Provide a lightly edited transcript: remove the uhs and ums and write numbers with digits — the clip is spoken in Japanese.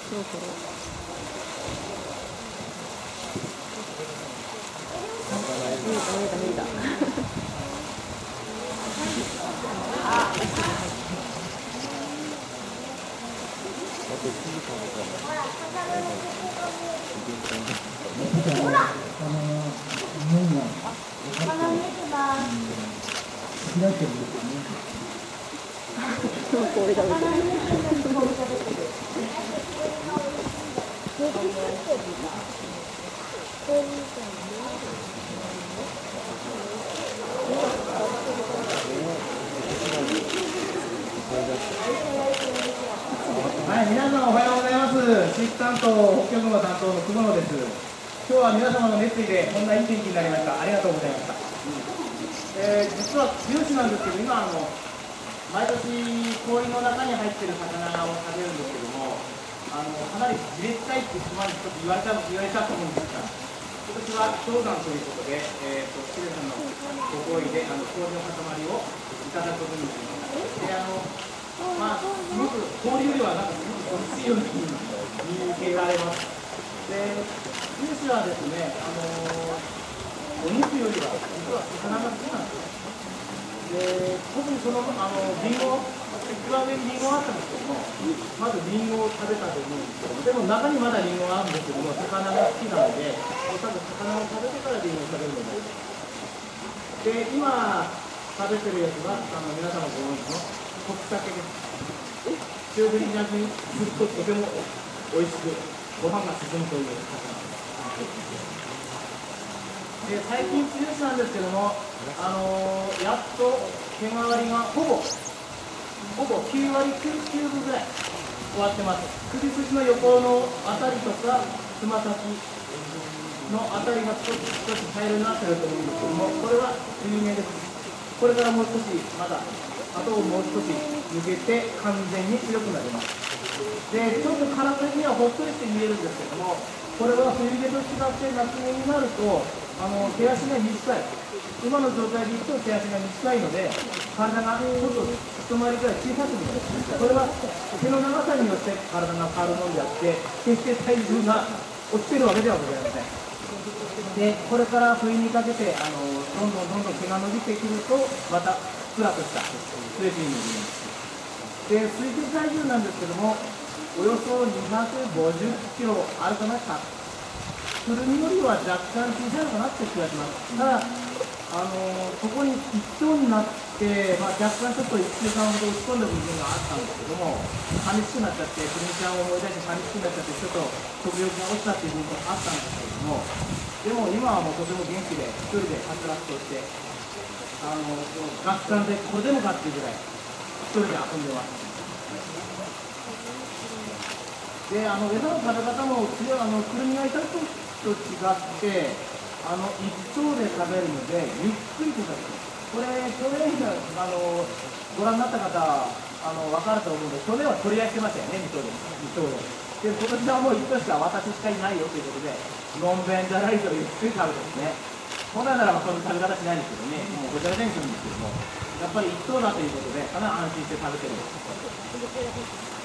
そろそろ。見えた。あ、足が入ってはい、皆様おはようございます。地域担当、北極の担当の久保野です。今日は皆様の熱意でこんないい天気になりました。ありがとうございました。実は剛なんですけど、今毎年氷の中に入っている魚を食べるんですけども、かなりじれったいって島にちょっと言われたと思うんですが、今年は氷山ということで、シレさんのご厚意で氷の塊をいただくことになりました。ですごく氷よりはなんかすごく美味しいように見受けられます。で、九州はですね、お肉よりは実は魚が好きなんですね。で、特にそのリンゴ、一番上にリンゴがあったんですけども、まずリンゴを食べたと思うんですけども、でも中にまだリンゴがあるんですけども、魚が好きなので、おそらく魚を食べてからリンゴを食べるので、今食べてるやつは皆様ご存知のホッサケです。強火に焼きするととても美味しくご飯が進むという魚です。最近梅雨なんですけども、やっと毛替わりがほぼ9割9分ぐらい終わってます。首筋の横のあたりとかつま先のあたりが少し茶色になってると思うんですけども、これは水面です。これからもう少しまだあともう少し抜けて完全に強くなります。で、ちょっと体的にはほっそりして見えるんですけども、これは冬毛と違って夏毛になると毛足が短い。今の状態でいくと毛足が短いので、体がちょっと一回りぐらい小さく見えます。これは毛の長さによって体が変わるものであって、決して体重が落ちているわけではございません。で、これから冬にかけてどんどん毛が伸びてくると、またふっくらとしたスレピになります。で、推定体重なんですけども、およそ250キロあるかなか。くるみよりは若干小さいのかなって気がします。ただ、そこに一頭になって、若干ちょっと1週間ほど打ち込んだ部分があったんですけども、寂しくなっちゃって、くるみちゃんを思い出して寂しくなっちゃって、ちょっと食欲が落ちたっていう部分があったんですけれども、でも今はもうとても元気で、一人ではつらつとして、学館でこれでもかっていうぐらい、一人で遊んでます。で、餌の食べ方もくるみがいた時と違って、一頭で食べるので、ゆっくりと食べる。これ、去年ご覧になった方、分かると思うので、去年は取り合いしてましたよね、2頭で。で、今年はもう1頭しか私しかいないよということで、のんべんだらりとゆっくり食べてですね。本来ならばそんな食べ方しないんですけどね、もうごちゃごちゃにするんですけども、やっぱり1頭だということで、かなり安心して食べてるんです。